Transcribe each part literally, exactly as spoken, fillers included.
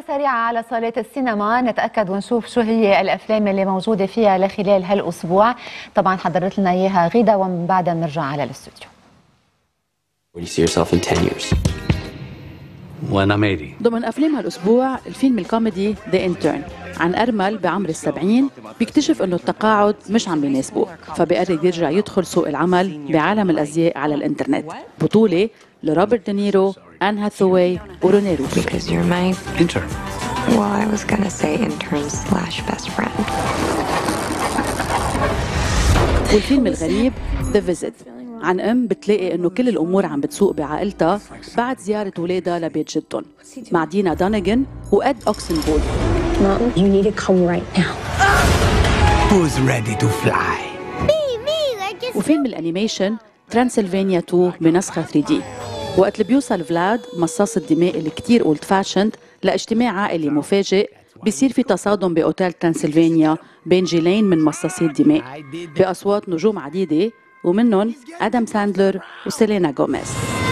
سريعة على صالات السينما نتأكد ونشوف شو هي الأفلام اللي موجودة فيها لخلال هالأسبوع. طبعا حضرت لنا إياها غيدا ومن بعدها بنرجع على الاستوديو. وأنا ميري. ضمن أفلام هالأسبوع الفيلم الكوميدي ذا انترن عن أرمل بعمر السبعين بيكتشف إنه التقاعد مش عم بيناسبه، فبيقرر يرجع يدخل سوق العمل بعالم الأزياء على الإنترنت. بطولة لروبرت دينيرو، آن هاثاواي وروني روسو. Because you're my intern. Well, I was gonna say intern slash best friend. والفيلم الغريب ذا فيزيت عن أم بتلاقي إنه كل الأمور عم بتسوق بعائلتها بعد زيارة ولادها لبيت جدهم، مع دينا دونيغان وإد أوكسنبول. Mom, you need to come right now. Who's ready to fly? وفيلم الأنيميشن ترانسلفانيا اثنين بنسخة ثري دي، وقت اللي بيوصل فلاد مصاص الدماء اللي كتير اولد فاشند لاجتماع عائلي مفاجئ، بيصير في تصادم بأوتيل ترانسلفانيا بين جيلين من مصاصي الدماء بأصوات نجوم عديدة ومنهم آدم ساندلر وسيلينا غوميز.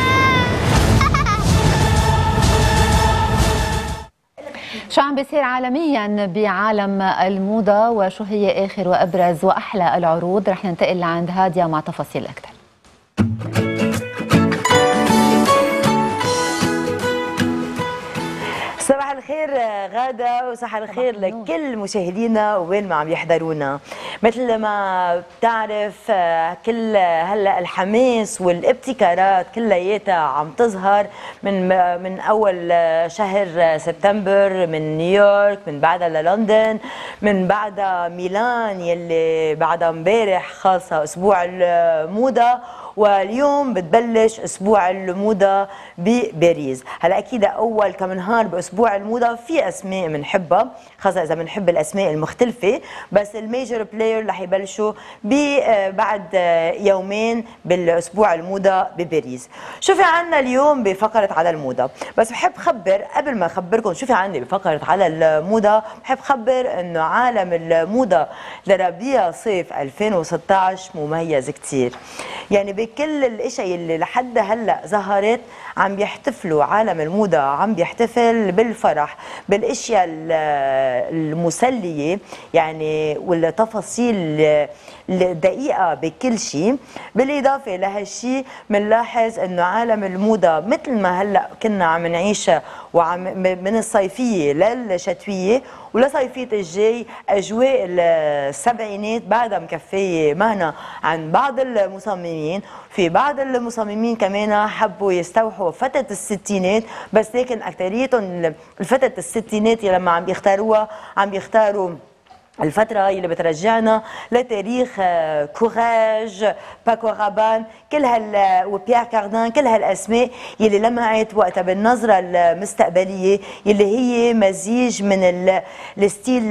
شو عم بيصير عالميا بعالم الموضة وشو هي آخر وأبرز وأحلى العروض؟ رح ننتقل لعند هادية مع تفاصيل أكثر. صباح الخير غادة وصباح الخير لكل مشاهدينا وين ما عم يحضرونا. مثل ما بتعرف كل هلا الحماس والابتكارات كلياتها عم تظهر من من اول شهر سبتمبر، من نيويورك، من بعدها للندن، من بعدها ميلان يلي بعدها امبارح خاصة اسبوع الموضة، واليوم بتبلش اسبوع الموضه بباريس. هلا اكيد اول كم نهار باسبوع الموضه في اسماء بنحبها، خاصه اذا بنحب الاسماء المختلفه، بس الميجر بلاير رح يبلشوا بعد يومين بالاسبوع الموضه بباريس. شو في عنا اليوم بفقره على الموضه؟ بس بحب خبر قبل ما اخبركم شو في عندي بفقره على الموضه، بحب خبر انه عالم الموضه لربيع صيف ألفين وستة عشر مميز كثير. يعني بكل الاشياء اللي لحد هلا ظهرت عم بيحتفلوا عالم الموضه، عم بيحتفل بالفرح، بالاشياء المسليه يعني والتفاصيل الدقيقه بكل شيء. بالاضافه لهالشيء بنلاحظ انه عالم الموضه مثل ما هلا كنا عم نعيشها وعم من الصيفيه للشتويه ولصيفيه الجاي اجواء السبعينات بعدها مكفيه معنا عن بعض المصممين. في بعض المصممين كمان حبوا يستوحوا فتره الستينات، بس لكن اكثريتهم الفتره الستينات لما عم بيختاروها عم بيختاروا الفترة اللي بترجعنا لتاريخ كوراج، باكو رابان، كل هال وبيير كاردان، كل هالاسماء يلي لمعت وقتها بالنظرة المستقبلية يلي هي مزيج من الستيل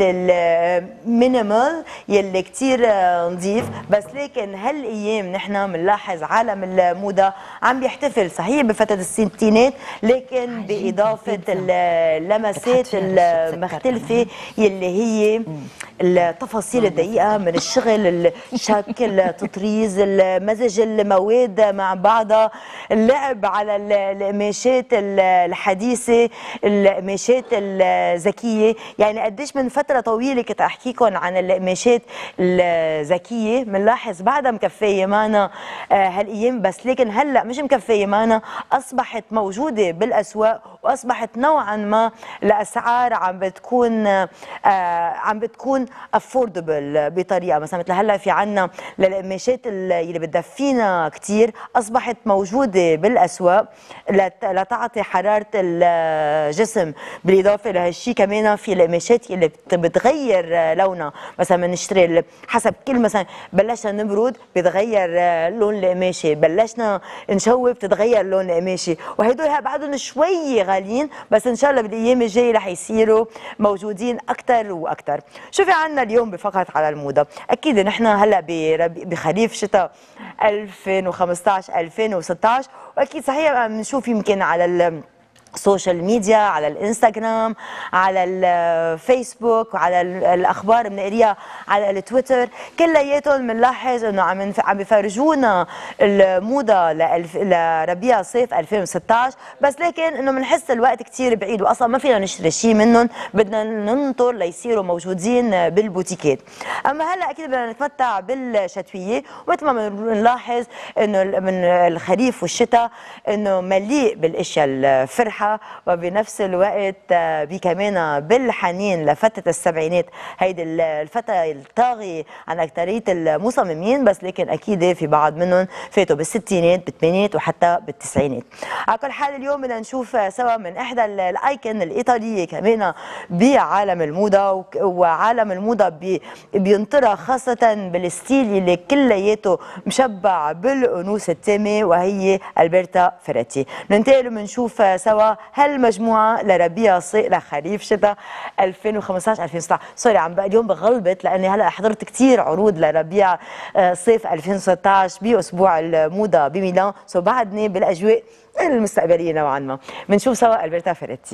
المينيمال يلي كتير نظيف. بس لكن هالايام نحن بنلاحظ عالم الموضة عم بيحتفل صحيح بفترة الستينات، لكن باضافة اللمسات المختلفة يلي هي التفاصيل الدقيقة من الشغل، الشكل، التطريز، مزج المواد مع بعضها، اللعب على القماشات الحديثة، القماشات الذكية. يعني قديش من فترة طويلة كنت أحكيكم عن القماشات الذكية، بنلاحظ بعدها مكفية معنا هالأيام، بس لكن هلأ مش مكفية معنا، أصبحت موجودة بالأسواق وأصبحت نوعا ما الأسعار عم بتكون عم بتكون افوردبل بطريقه. مثلا مثل هلا في عنا للقماشات اللي بتدفينا كثير اصبحت موجوده بالاسواق لتعطي حراره الجسم. بالاضافه لهالشيء كمان في القماشات اللي بتغير لونها، مثلا بنشتري حسب كل مثلا بلشنا نبرد بتغير لون القماشه، بلشنا نشوب بتتغير لون القماشه، وهدول بعدهم شوي غاليين بس ان شاء الله بالايام الجايه رح يصيروا موجودين اكثر واكثر. شو في عنا اليوم بفقرة على الموضة؟ أكيد نحن هلا بخريف شتاء ألفين وخمسطعش ألفين وستطعش، وأكيد صحيح بنشوف يمكن على السوشيال ميديا، على الانستغرام، على الفيسبوك، وعلى الاخبار بنقريها على التويتر، كلياتهم بنلاحظ انه عم عم بيفرجونا الموضه لألف... لربيع صيف ألفين وستطعش، بس لكن انه بنحس الوقت كثير بعيد واصلا ما فينا نشتري شيء منهم، بدنا ننطر ليصيروا موجودين بالبوتيكات. اما هلا اكيد بدنا نتمتع بالشتويه، ومثل ما بنلاحظ انه من الخريف والشتاء انه مليء بالاشياء الفرحه، وبنفس الوقت بكمان بالحنين لفترة السبعينات، هيدي الفترة الطاغية عن أكثرية المصممين، بس لكن أكيد في بعض منهم فاتوا بالستينات بالثمانينات وحتى بالتسعينات. على كل حال اليوم بدنا نشوف سوا من إحدى الأيكون الإيطالية كمان بعالم الموضة، وعالم الموضة بينطرها خاصة بالستيل اللي كلياته مشبع بالأنوثة التامة، وهي ألبرتا فيريتي. ننتقل وبنشوف سوا هالمجموعه لربيع صيف لخريف شتاء ألفين وخمسطعش ألفين وستطعش. سوري عم بقى اليوم بغلبت لاني هلا حضرت كثير عروض لربيع صيف ألفين وستطعش باسبوع الموضه بميلان، سو بعدني بالاجواء المستقبليه نوعا ما. بنشوف سوا ألبرتا فيريتي.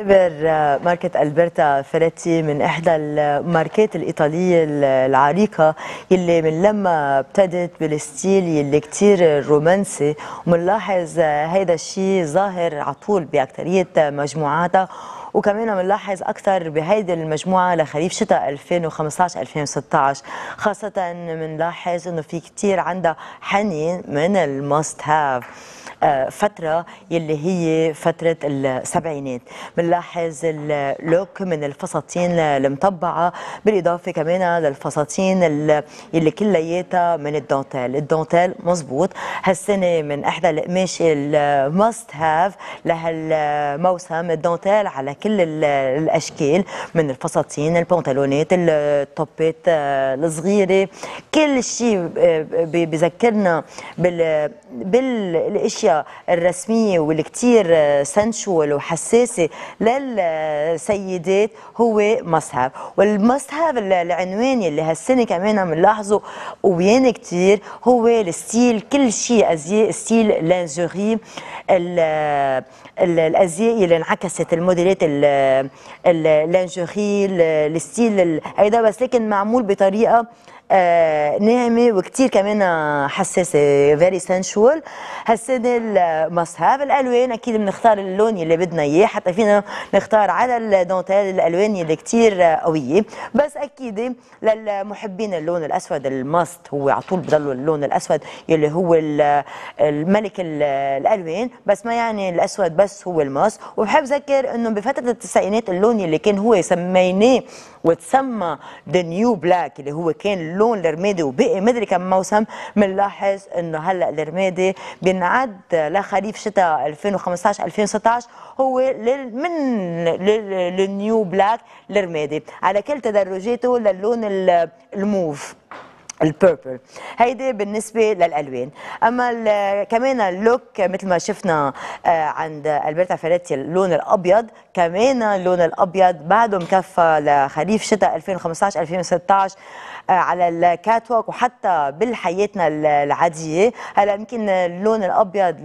بنعتبر ماركة ألبرتا فيريتي من إحدى الماركات الإيطالية العريقة اللي من لما ابتدت بالستيل اللي كتير رومانسي، ومنلاحظ هيدا الشيء ظاهر على طول بأكترية مجموعاتها، وكمان بنلاحظ اكثر بهيدي المجموعه لخريف شتاء ألفين وخمسة عشر ألفين وستة عشر، خاصه بنلاحظ انه في كثير عندها حنين من الماست هاف فترة يلي هي فترة السبعينات. بنلاحظ اللوك من الفساتين المطبعة، بالإضافة كمان للفساتين يلي كلياتها من الدانتيل. الدانتيل مزبوط هالسنة من إحدى القماش الماست هاف لهالموسم، الدانتيل على كل الأشكال من الفساتين، البنطلونات، الطوبات الصغيرة، كل شيء بذكرنا بال بالاشياء الرسميه واللي كثير سنشوال وحساسه للسيدات هو مصهاب. والمصهاب العنوان اللي هالسنه كمان بنلاحظه وبيان كثير هو الستيل، كل شيء ازياء ستيل لانجوري، الازياء اللي انعكست الموديلات اللانجوري الستيل هيدا، بس لكن معمول بطريقه آه ناعمه وكتير كمان حساسه، فيري سنشوال. هالسنه المصهاب الالوان اكيد بنختار اللون اللي بدنا اياه، حتى فينا نختار على الدانتيل الالوان اللي كتير قويه، بس اكيد للمحبين اللون الاسود الماست هو على طول بضلوا اللون الاسود اللي هو الملك الالوان، بس ما يعني الاسود بس هو الماست. وبحب ذكر انه بفتره التسعينات اللون اللي كان هو سميناه وتسمى ذا نيو بلاك اللي هو كان اللون الرمادي وبقي مدري كم موسم، بنلاحظ انه هلا الرمادي بينعد لخريف شتاء ألفين وخمسة عشر ألفين وستة عشر هو من للنيو بلاك الرمادي على كل تدرجاته للون الموف البيربل. هيدي بالنسبه للالوان. اما كمان اللوك مثل ما شفنا عند ألبرتا فيريتي اللون الابيض، كمان اللون الابيض بعده مكفى لخريف شتاء ألفين وخمسة عشر ألفين وستة عشر على الكات ووك وحتى بحياتنا العاديه. هلا يمكن اللون الابيض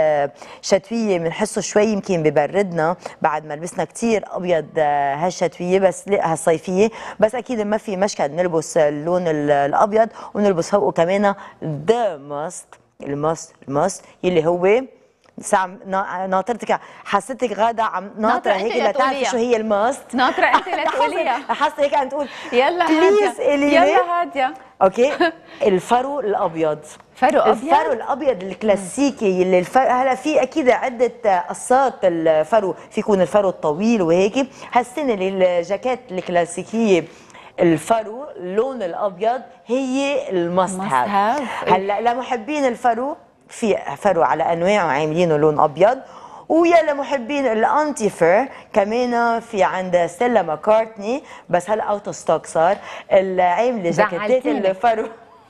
للشتويه بنحسه شوي يمكن ببردنا بعد ما لبسنا كثير ابيض هالشتويه بس هالصيفيه، بس اكيد ما في مشكل نلبس اللون الابيض ونلبس فوقه كمان ذا ماست الماست الماست اللي هو ساعة ناطرتك، حسيتك غادة عم ناطرة هيك لتعرفي شو هي الماست. ناطرة انت لتقوليها. حاسة هيك عم تقول يلا هادية يلا هادية. اوكي. الفرو الابيض، فرو ابيض، الفرو الابيض الكلاسيكي اللي الفرو هلا في اكيد عده قصات الفرو، في يكون الفرو الطويل وهيك. هالسنه الجاكيت الكلاسيكيه الفرو اللون الابيض هي الماست هاف. هلا لمحبين الفرو في فرو على انواعه عاملينه لون ابيض، ويا لمحبين الانتي فير كمان في عند ستيلا ماكارتني، بس هلا اوت اوف ستوك صار العامله جاكيتات الفرو.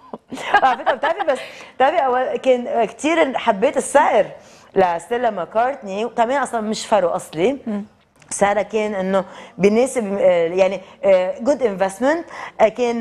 على فكره بتعرفي بس بتعرفي كان كثير حبيت السعر لستيلا ماكارتني، وكمان اصلا مش فرو اصلي، سعرها كان انه بيناسب يعني جود انفستمنت. كان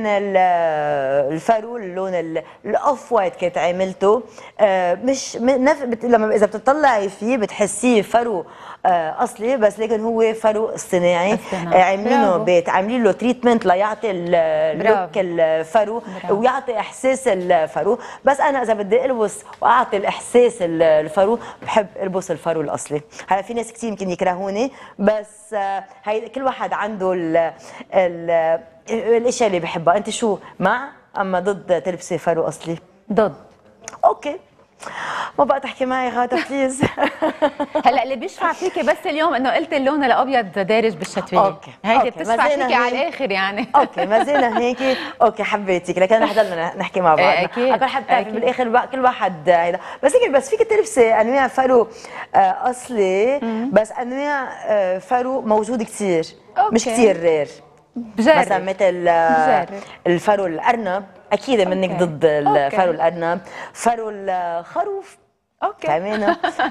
الفارو اللون الاوف وايت كانت عاملته مش لما اذا بتطلعي فيه بتحسيه فرو اصلي، بس لكن هو فرو اصطناعي عاملينه بيت، عاملين له تريتمنت ليعطي اللوك الفرو ويعطي احساس الفرو. بس انا اذا بدي البس واعطي الاحساس الفرو بحب البس الفرو الاصلي. هلا في ناس كثير يمكن يكرهوني، بس هي كل واحد عنده ال ال الاشياء اللي بحبها. انت شو مع اما ضد تلبسي فرو اصلي؟ ضد. اوكي ما بقى تحكي معي غادة بليز. هلا اللي بيشفع فيكي بس اليوم انه قلت اللون الابيض دارج بالشتويه. اوكي هيدي بتشفع فيكي على الاخر يعني. اوكي ما زلنا هيك. اوكي حبيتك، لكن رح نضلنا نحكي مع بعض. اكيد اكيد حتى تعرفي بالاخر كل واحد هيدا، بس هيك بس فيك تلبسي انواع فرو اصلي، بس انواع فرو موجود كثير مش كثير رير. بجرب. مثلا مثل الفرو الارنب، اكيد منك ضد الفرو الارنب. فرو الخروف اوكي كمان.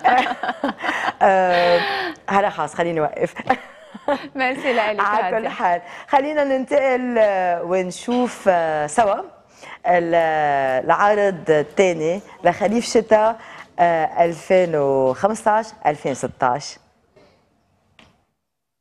آه هلا خلاص خليني اوقف. ميرسي لك. على كل حال خلينا ننتقل ونشوف سوا العرض الثاني لخريف شتاء ألفين وخمسة عشر ألفين وستة عشر.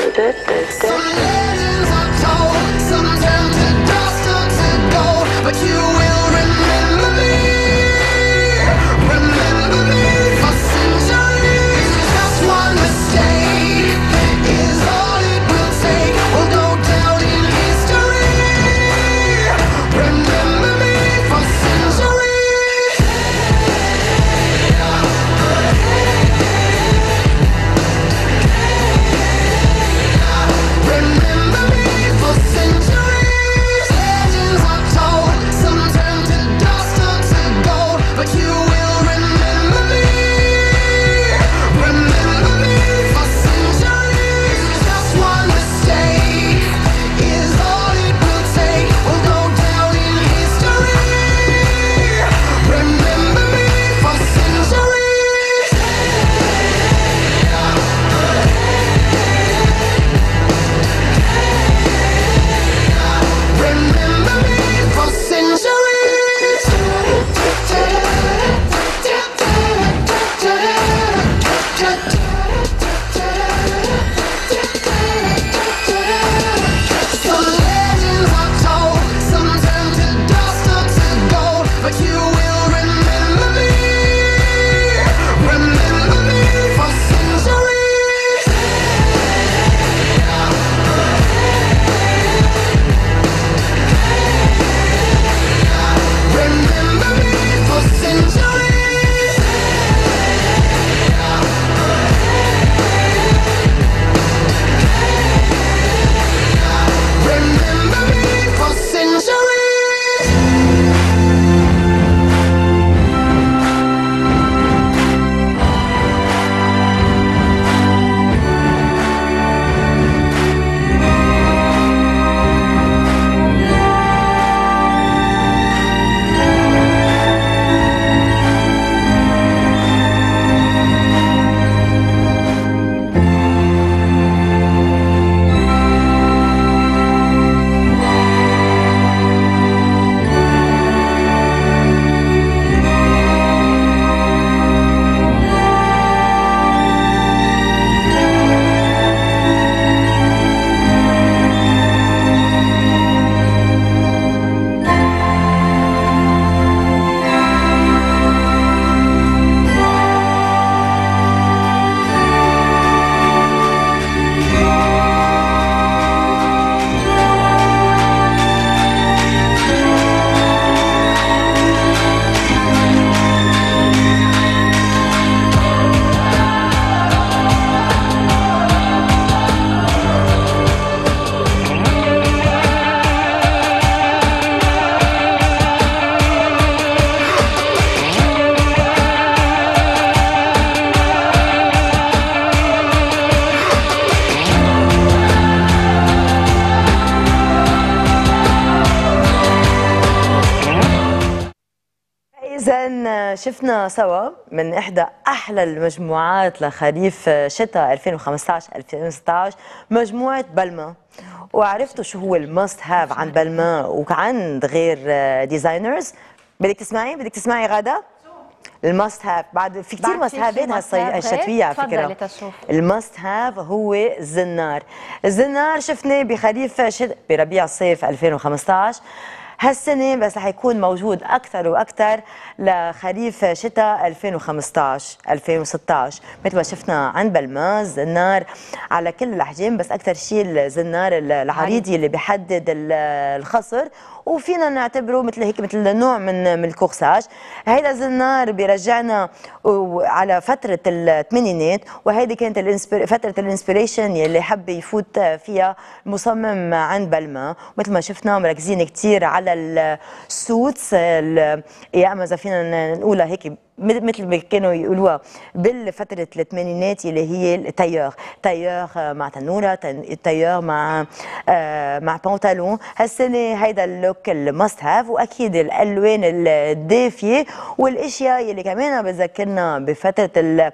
إذن شفنا سوا من إحدى أحلى المجموعات لخريف شتاء ألفين وخمسة عشر ألفين وستة عشر مجموعة بلما، وعرفتوا شو هو الماست هاف عن بلما وعند غير ديزاينرز. بدك تسمعي بدك تسمعي غادة؟ الماست هاف بعد في كثير ماست هافات هالشتوية على فكرة. الماست هاف هو الزنار. الزنار شفناه بخريف شتاء بربيع صيف ألفين وخمسة عشر. هالسنة بس رح يكون موجود أكثر وأكثر لخريف شتاء ألفين وخمسة عشر ألفين وستة عشر، مثل ما شفنا عند بلما الزنار على كل الأحجام، بس أكثر شيء الزنار العريضي اللي بيحدد الخصر، وفينا نعتبره مثل هيك مثل نوع من من الكورساج. هيدا الزنار بيرجعنا على فترة الثمانينات، وهيدي كانت فترة الانسبيريشن يلي حب يفوت فيها المصمم عند بلما. مثل ما شفنا مركزين كثير على السوتس، يا اما اذا فينا نقولها هيك مثل ما كانوا يقولوها بالفترة الثمانينات اللي هي التايور، تايور مع تنورة، تايور مع آه مع بنطلون. هالسنة هيدا اللوك الماست هاف، واكيد الالوان الدافية والاشياء اللي كمان بتذكرنا بفترة ال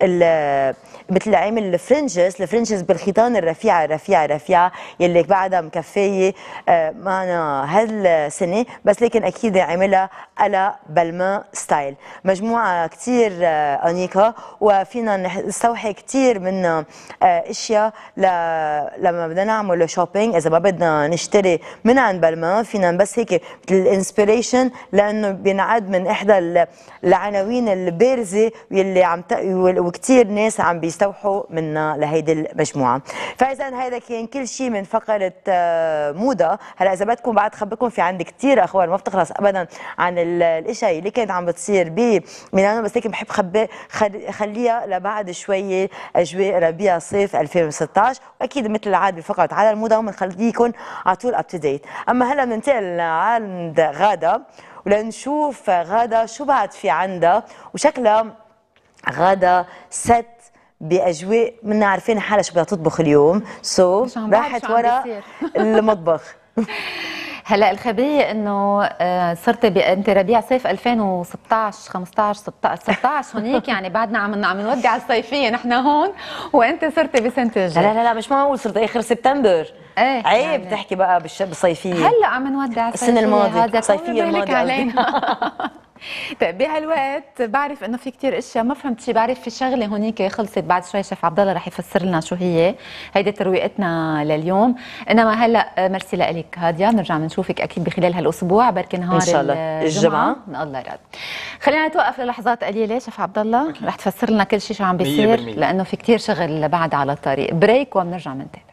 ال مثل عامل الفرنجز، الفرنجز بالخيطان الرفيعة الرفيعة الرفيعة يلي بعدها مكفية آه معنا هالسنة، بس لكن اكيد عاملها على بلما ستايل. مجموعة مجموعة كتير أنيقة، وفينا نستوحي كتير من أشياء لما بدنا نعمل شوبينج. إذا ما بدنا نشتري من عند بالمان فينا بس هيك مثل الانسبيريشن، لأنه بينعد من إحدى العناوين البارزة واللي عم وكتير ناس عم بيستوحوا منا لهيدي المجموعة. فإذا هيدا كان كل شيء من فقرة موضة. هلا إذا بدكم بعد خبركم في عندي كتير أخبار ما بتخلص أبدا عن الأشياء اللي كانت عم بتصير بميلانو، بس هيك بحب خبي خليها لبعد شوية أجواء ربيع صيف ألفين وستة عشر، وأكيد مثل العادة بفقرة على الموضة وبنخليكم على طول أب تو ديت. أما هلا بننتقل عند غادة ولنشوف غادة شو بعد في عندها، وشكلها غادة ست باجواء منا عارفين حالها شو بدها تطبخ اليوم، سو so, راحت ورا المطبخ. هلا الخبريه انه صرت انت ربيع صيف ألفين وستة عشر خمسة عشر ستة عشر هونيك، يعني بعدنا عم عم نودع الصيفيه نحن هون، وانت صرت بسنه الجاي. لا لا لا مش معقول، صرت اخر سبتمبر. ايه عيب يعني تحكي بقى بالصيفيه. هلا عم نودع السنه الماضيه الصيفيه الماضيه. طيب بهالوقت بعرف انه في كتير اشياء ما فهمت شيء، بعرف في شغله هونيك خلصت بعد شوي شيف عبد الله رح يفسر لنا شو هي، هيدي ترويقتنا لليوم. انما هلا ميرسي لك هاديه، بنرجع بنشوفك اكيد بخلال هالاسبوع بركي نهار ان شاء الله الجمعه الله يراد. خلينا نتوقف للحظات قليله. شيف عبد الله رح تفسر لنا كل شيء شو عم بيصير، لانه في كتير شغل بعد على الطريق. بريك وبنرجع منتهي.